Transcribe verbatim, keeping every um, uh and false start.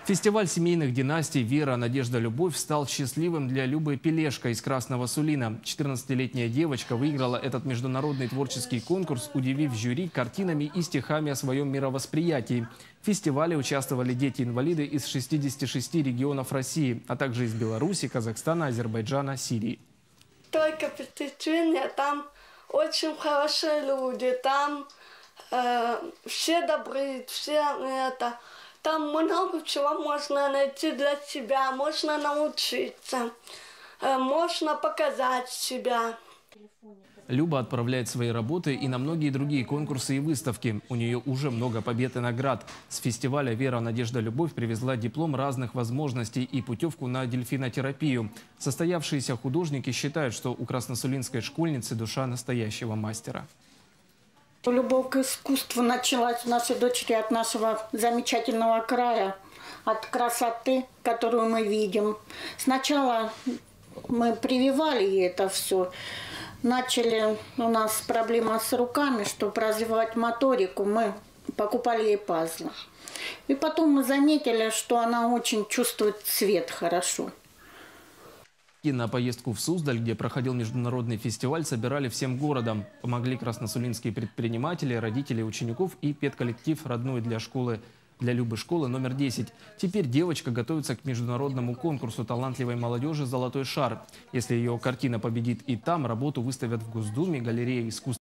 Фестиваль семейных династий «Вера, Надежда, Любовь» стал счастливым для Любы Пелешко из Красного Сулина. четырнадцатилетняя девочка выиграла этот международный творческий конкурс, удивив жюри картинами и стихами о своем мировосприятии. В фестивале участвовали дети-инвалиды из шестидесяти шести регионов России, а также из Беларуси, Казахстана, Азербайджана, Сирии. Только впечатление, там очень хорошие люди, там э, все добрые, все это... Там много чего можно найти для себя, можно научиться, можно показать себя. Люба отправляет свои работы и на многие другие конкурсы и выставки. У нее уже много побед и наград. С фестиваля «Вера, Надежда, Любовь» привезла диплом разных возможностей и путевку на дельфинотерапию. Состоявшиеся художники считают, что у красносулинской школьницы душа настоящего мастера. Любовь к искусству началась у нашей дочери от нашего замечательного края, от красоты, которую мы видим. Сначала мы прививали ей это все. Начали у нас проблема с руками, чтобы развивать моторику, мы покупали ей пазлы. И потом мы заметили, что она очень чувствует цвет хорошо. На поездку в Суздаль, где проходил международный фестиваль, собирали всем городом. Помогли красносулинские предприниматели, родители учеников и педколлектив родной для школы, для Любы школы номер десять. Теперь девочка готовится к международному конкурсу талантливой молодежи «Золотой шар». Если ее картина победит и там, работу выставят в Госдуме, галерее искусств.